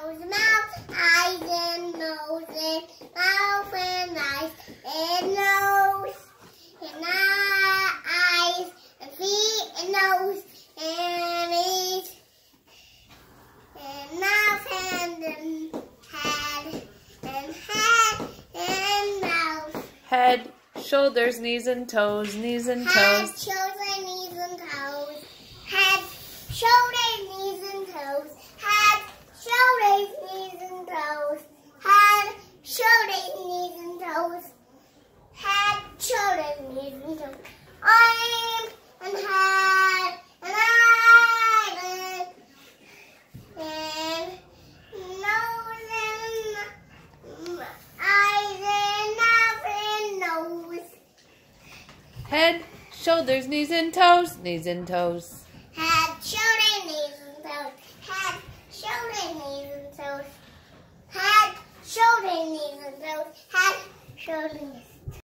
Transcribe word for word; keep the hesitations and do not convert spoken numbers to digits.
nose, mouth, eyes and nose, and mouth and eyes and nose, and eyes and feet and nose and ears and mouth and um, head and head and mouth. Head, shoulders, knees and toes, knees and Head, toes. shoulders, knees and toes. Head, shoulders, knees and toes. Head, shoulders, knees and toes. Head, shoulders, knees and toes. Head, shoulders, knees and toes. Arms and head and eyes and nose and eyes and mouth and nose. Head, shoulders, knees and toes, knees and toes. Head, shoulders, knees and toes. Head, shoulders, knees and toes. Head, shoulders, knees and toes. Head, shoulders, knees.